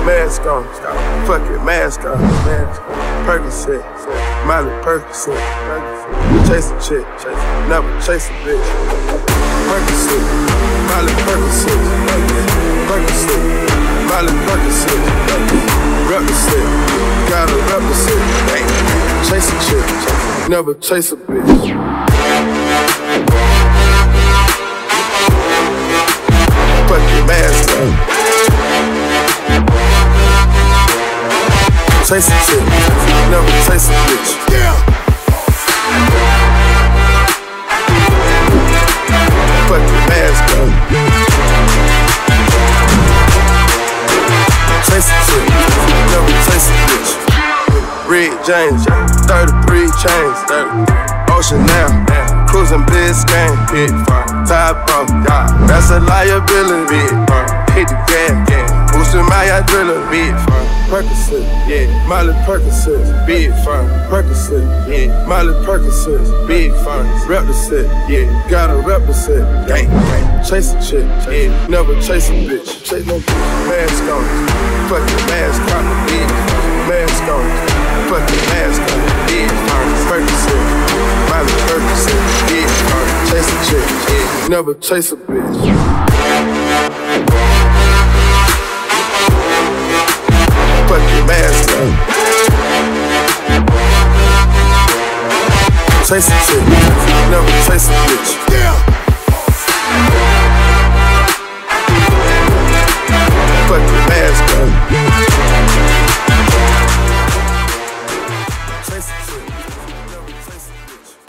mask on, fucking mask on, Percocet, Miley Percocet, chase a chick, never chase a bitch. Percocet, Miley Percocet, Percocet, Miley Percocet, represent, gotta represent. Chase a chick, never chase a bitch. Fucking mask on. Chase a chick, never chase a bitch. Yeah. Fucking mask on. Chase a chick, never chase a bitch. Red James, 33 chains, Ocean now, cruising Biscayne, top off, that's a liability, hit the gas, boosting my adrenaline, Percocet, yeah, Miley Percocet, big fun, Percocet, yeah, Miley Percocet, big fun, represent, yeah, gotta represent, chase a chick, yeah, never chase a bitch, chase no mask on, fucking mask on, mask on, fucking mask on, yeah, Percocet, Miley Percocet, yeah, chase a chick, yeah, never chase a bitch. Fucking mask on. Chase a chick, never chase a bitch.